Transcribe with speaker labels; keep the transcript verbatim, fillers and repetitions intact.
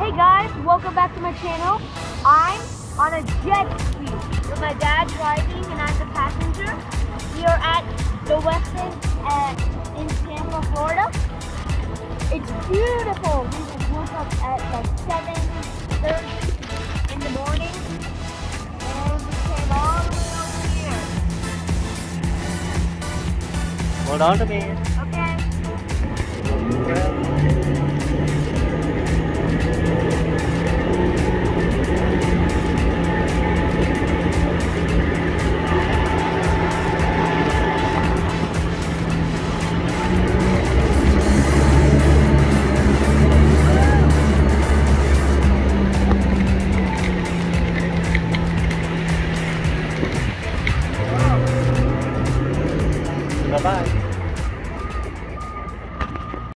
Speaker 1: Hey guys, welcome back to my channel. I'm on a jet ski with my dad driving and I'm the passenger. We are at the West End at, in Tampa, Florida. It's beautiful. We just woke up at like seven thirty in the morning and we came all the way over here.
Speaker 2: Hold on to me.
Speaker 1: Okay.
Speaker 2: Well,